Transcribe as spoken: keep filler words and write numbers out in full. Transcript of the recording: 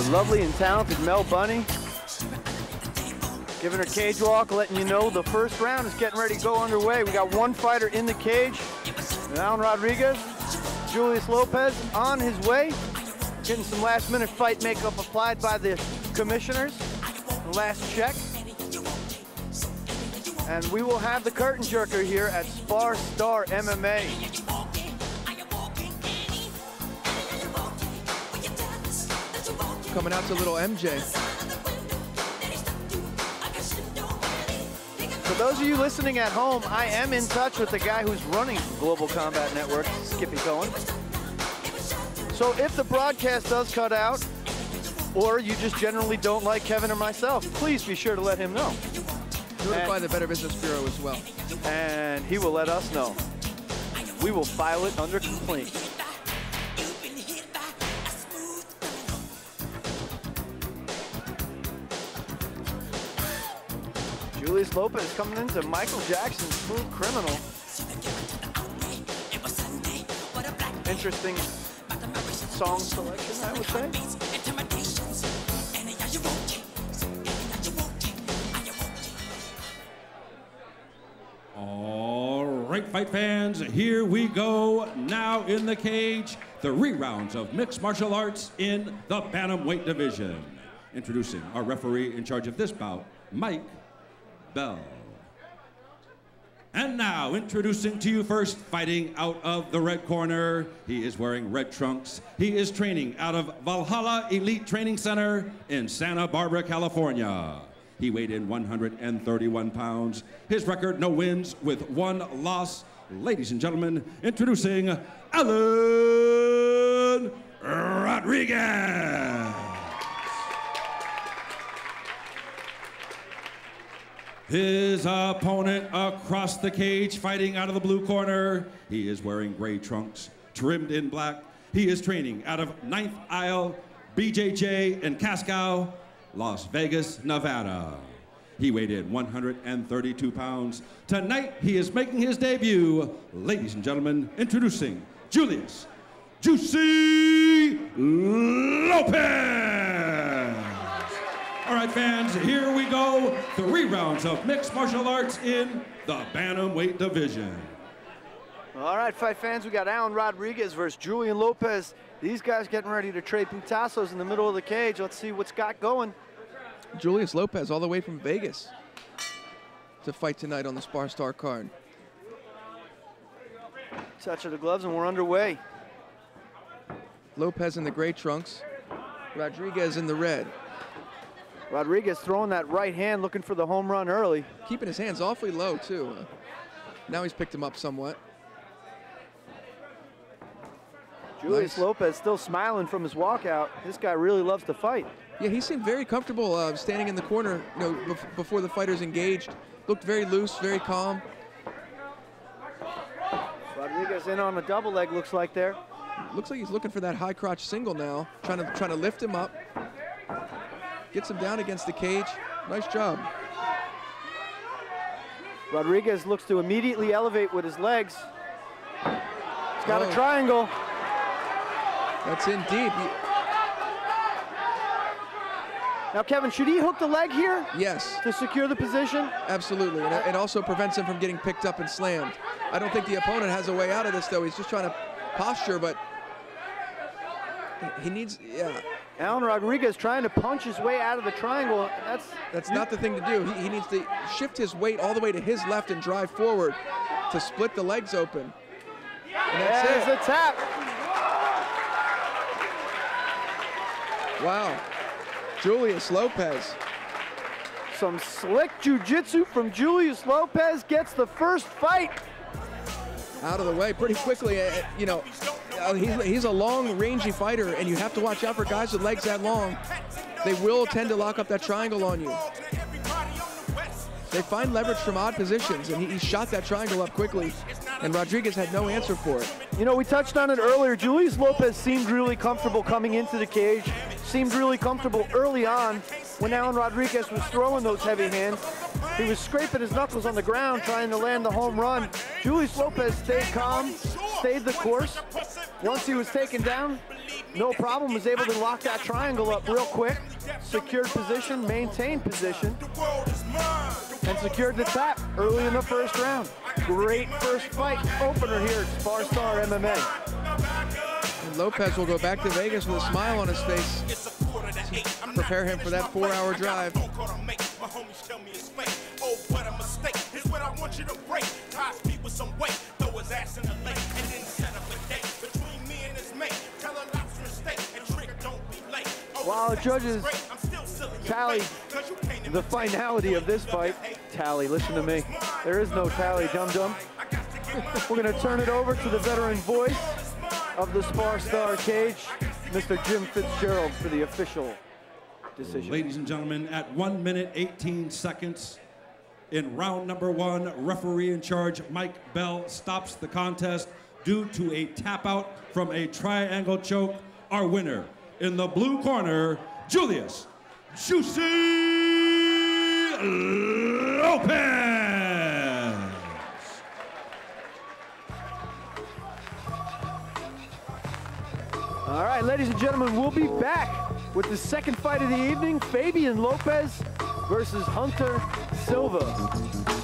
The lovely and talented Mel Bunny. Giving her cage walk, letting you know the first round is getting ready to go underway. We got one fighter in the cage. Alan Rodriguez, Julius Lopez on his way. Getting some last minute fight makeup applied by the commissioners. The last check. And we will have the curtain jerker here at Spar Star M M A. Coming out to little M J. For those of you listening at home, I am in touch with the guy who's running Global Combat Network, Skippy Cohen. So if the broadcast does cut out, or you just generally don't like Kevin or myself, please be sure to let him know. Notify the Better Business Bureau as well. And he will let us know. We will file it under complaint. Julius Lopez coming into Michael Jackson's Smooth Criminal. Interesting song selection, I would say. All right, fight fans, here we go. Now in the cage, three rounds of mixed martial arts in the bantamweight division. Introducing our referee in charge of this bout, Mike Bell. And now, introducing to you first, fighting out of the red corner. He is wearing red trunks. He is training out of Valhalla Elite Training Center in Santa Barbara, California. He weighed in one hundred thirty-one pounds. His record, no wins with one loss. Ladies and gentlemen, introducing Alan Rodriguez. His opponent across the cage, fighting out of the blue corner. He is wearing gray trunks, trimmed in black. He is training out of Ninth Aisle B J J in Casco, Las Vegas, Nevada. He weighed in one hundred thirty-two pounds. Tonight, he is making his debut. Ladies and gentlemen, introducing Julius Juicy Lopez. All right, fans, here we go. Three rounds of mixed martial arts in the bantamweight division. All right, fight fans, we got Alan Rodriguez versus Julian Lopez. These guys getting ready to trade putazos in the middle of the cage. Let's see what's got going. Julius Lopez all the way from Vegas to fight tonight on the Spar Star card. Touch of the gloves and we're underway. Lopez in the gray trunks, Rodriguez in the red. Rodriguez throwing that right hand, looking for the home run early. Keeping his hands awfully low, too. Now he's picked him up somewhat. Julius Nice. Lopez still smiling from his walkout. This guy really loves to fight. Yeah, he seemed very comfortable uh, standing in the corner, you know, bef before the fighters engaged. Looked very loose, very calm. Rodriguez in on a double leg, looks like there. Looks like he's looking for that high crotch single now, trying to trying to lift him up. Gets him down against the cage. Nice job. Rodriguez looks to immediately elevate with his legs. He's got Oh. a triangle. That's in deep. He, Now, Kevin, should he hook the leg here yes, to secure the position? absolutely. And it, it also prevents him from getting picked up and slammed. I don't think the opponent has a way out of this, though. He's just trying to posture, but he needs, yeah. Alan Rodriguez trying to punch his way out of the triangle. That's That's not the thing to do. He, he needs to shift his weight all the way to his left and drive forward to split the legs open. And that's There's it. a tap. Wow. Julius Lopez. Some slick jiu-jitsu from Julius Lopez gets the first fight. Out of the way pretty quickly. Uh, you know, uh, he's, he's a long, rangy fighter, and you have to watch out for guys with legs that long. They will tend to lock up that triangle on you. They find leverage from odd positions, and he, he shot that triangle up quickly, and Rodriguez had no answer for it. You know, we touched on it earlier. Julius Lopez seemed really comfortable coming into the cage, seemed really comfortable early on when Alan Rodriguez was throwing those heavy hands. He was scraping his knuckles on the ground trying to land the home run. Julius Lopez stayed calm, stayed the course. Once he was taken down, no problem, was able to lock that triangle up real quick, secured position, maintained position, and secured the tap early in the first round. Great first fight opener here at Sparstar M M A. And Lopez will go back to Vegas with a smile on his face. Prepare him for that four-hour drive. While the judges tally the finality of this fight, tally, listen to me, there is no tally, dum-dum. We're gonna turn it over to the veteran voice of the Sparstar cage, Mister Jim Fitzgerald, for the official decision. Ladies and gentlemen, at one minute, eighteen seconds, in round number one, referee in charge, Mike Bell, stops the contest due to a tap out from a triangle choke. Our winner, in the blue corner, Julius Juicy Lopez. All right, ladies and gentlemen, we'll be back with the second fight of the evening, Fabian Lopez versus Hunter Silva.